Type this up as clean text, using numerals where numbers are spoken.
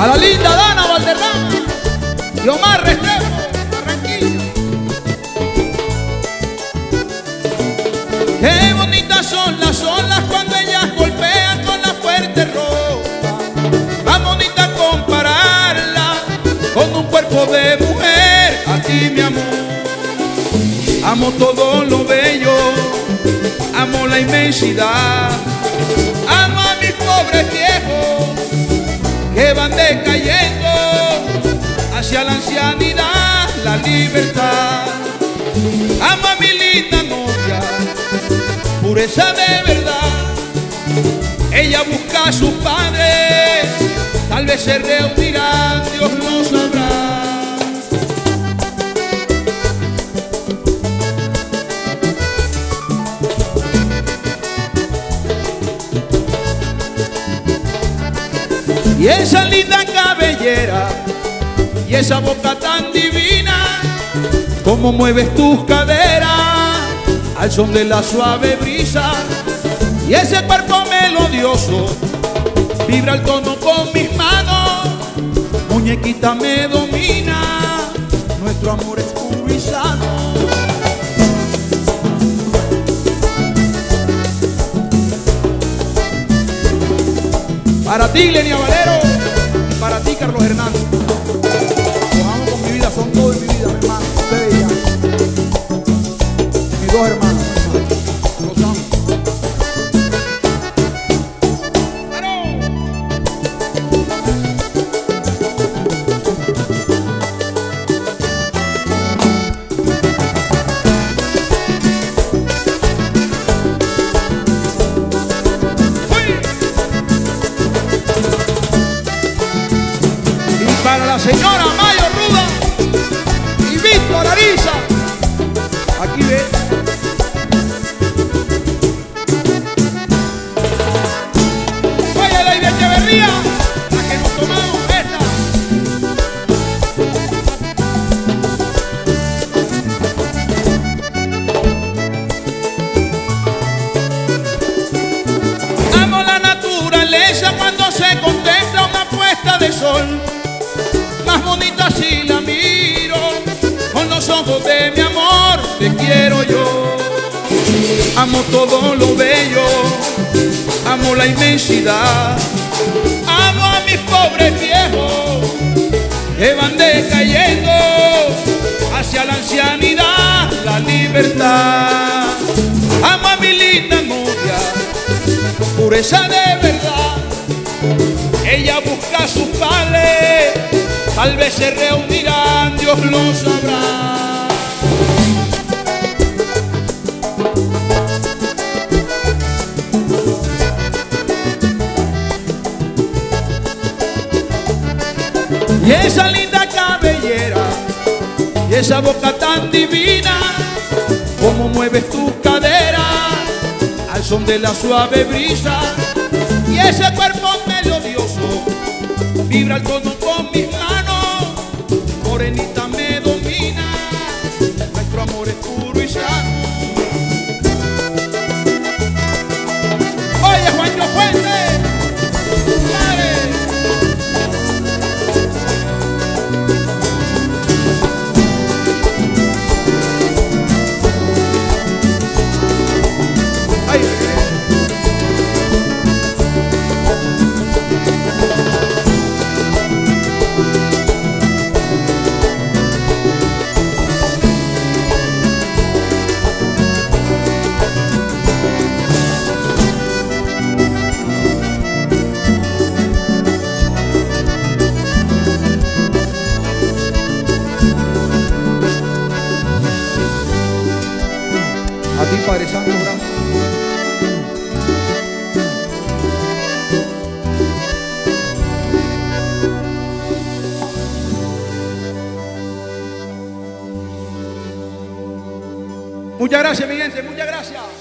A la linda Dana Valderrama y Omar Restrepo, Barranquilla. Qué bonitas son las olas cuando ellas golpean con la fuerte ropa. Más bonita compararla con un cuerpo de mujer. A ti, mi amor, amo todo lo bello, amo la inmensidad, amo a mis pobres viejos que van decayendo hacia la ancianidad, la libertad. Amo a mi linda novia, pureza de verdad. Ella busca a sus padres, tal vez se reunirán, Dios lo sabrá. Y esa linda cabellera y esa boca tan divina, cómo mueves tus caderas al son de la suave brisa. Y ese cuerpo melodioso vibra al tono con mis manos, muñequita me domina, nuestro amor es puro y sano. Para ti, Lenia Valero, y para ti, Carlos Hernández. Los amo con mi vida, son todos en mi vida, mi hermano. Ustedes ya. Mis dos hermanos, los amo. Para la señora Mayo Ruda y Víctor Ariza, aquí ve. Oye, Lady Echeverría, la que nos tomamos esta. Amo la naturaleza cuando se contempla una puesta de sol. Más bonita si la miro con los ojos de mi amor, te quiero yo. Amo todo lo bello, amo la inmensidad, amo a mis pobres viejos que van decayendo hacia la ancianidad, la libertad. Amo a mi linda novia, pureza de verdad. Ella busca a sus padres, tal vez se reunirán, Dios lo sabrá. Y esa linda cabellera y esa boca tan divina, cómo mueves tus caderas al son de la suave brisa. Y ese cuerpo melodioso vibra al tono con mis manos, morenita me domina, nuestro amor es puro y sano. Oye, Juancho Fuentes, ¡dale! Ay, a ti, Padre Santo, gracias. Muchas gracias, mi gente, muchas gracias.